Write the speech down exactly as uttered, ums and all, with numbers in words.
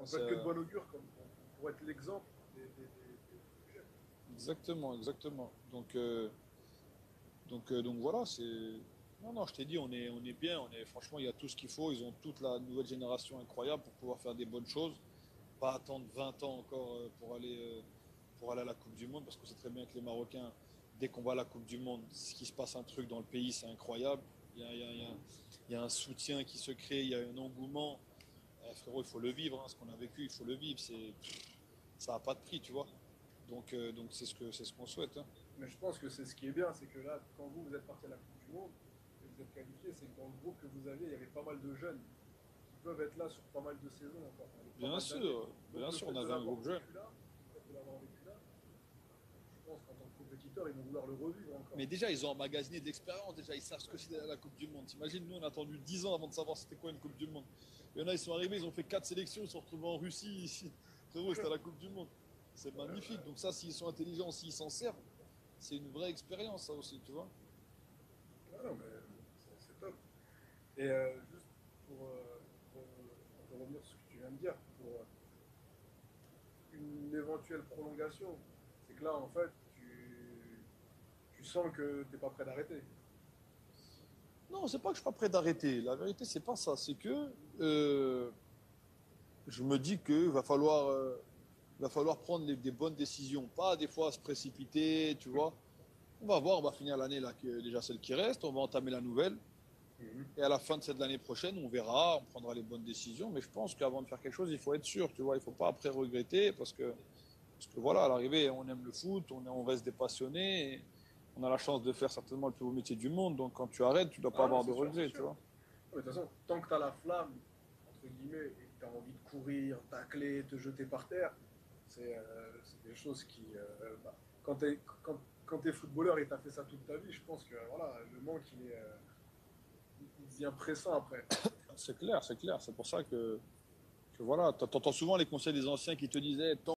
On peut C'est, être que de euh, bon augure comme, pour, pour être l'exemple des, des, des, des plus jeunes. exactement, exactement. Donc, euh, donc, euh, donc voilà, c'est. Non, non, je t'ai dit, on est, on est bien. On est, franchement, il y a tout ce qu'il faut. Ils ont toute la nouvelle génération incroyable pour pouvoir faire des bonnes choses. Pas attendre vingt ans encore euh, pour aller, euh, pour aller à la Coupe du Monde, parce qu'on sait très bien que les Marocains, dès qu'on va à la Coupe du Monde, ce qui se passe un truc dans le pays, c'est incroyable. Il y a, il y a- il y a- il y a un soutien qui se crée, il y a un engouement. Eh, frérot, il faut le vivre, hein, ce qu'on a vécu, il faut le vivre. C'est, ça n'a pas de prix, tu vois. Donc, euh, donc c'est ce que, c'est ce qu'on souhaite, hein. Mais je pense que c'est ce qui est bien, c'est que là, quand vous, vous êtes parti à la Coupe du Monde et vous êtes qualifié, c'est que dans le groupe que vous aviez, il y avait pas mal de jeunes qui peuvent être là sur pas mal de saisons encore, avec pas Bien mal d'années. sûr, Donc bien le sûr, fait on de avait un l'avoir groupe jeune. vécu là, le fait de l'avoir vécu là, je pense qu'en tant que compétiteur, ils vont vouloir le revivre encore. Mais déjà, ils ont emmagasiné de l'expérience. Déjà, ils savent ce que c'est la Coupe du Monde. T'imagines, nous, on a attendu dix ans avant de savoir c'était quoi une Coupe du Monde. Il y en a, ils sont arrivés, ils ont fait quatre sélections, ils se sont retrouvés en Russie. Ici. Frérot, c'était la Coupe du Monde. C'est magnifique. Donc ça, s'ils sont intelligents, s'ils s'en servent, c'est une vraie expérience, ça aussi, tu vois. Ah non, mais c'est c'est top. Et euh, juste pour, euh, pour, pour revenir sur ce que tu viens de dire, pour euh, une éventuelle prolongation, c'est que là, en fait, tu, tu sens que tu n'es pas prêt d'arrêter. Non, c'est pas que je suis pas prêt d'arrêter. La vérité, c'est pas ça. C'est que euh, je me dis que va falloir, euh, va falloir prendre les- des bonnes décisions, pas des fois se précipiter, tu vois. On va voir, on va finir l'année là, que, déjà celle qui reste, on va entamer la nouvelle. Mhm. Et à la fin de cette année prochaine, on verra, on prendra les bonnes décisions. Mais je pense qu'avant de faire quelque chose, il faut être sûr, tu vois. Il faut pas après regretter parce que, parce que voilà, à l'arrivée, on aime le foot, on, est- on reste des passionnés. Et on a la chance de faire certainement le plus beau métier du monde. Donc quand tu arrêtes, tu dois pas Ah non, avoir de c'est sûr, c'est regrets, tu sûr. vois. Mais de toute façon, tant que tu as la flamme, entre guillemets, et que tu as envie de courir, tacler, te jeter par terre, c'est euh, c'est des choses qui. Euh, bah, quand tu es, quand, quand t'es footballeur et tu as fait ça toute ta vie, je pense que voilà, le manque, il, est, euh, il devient pressant après. C'est clair, c'est clair. C'est pour ça que, que voilà, t'entends souvent les conseils des anciens qui te disaient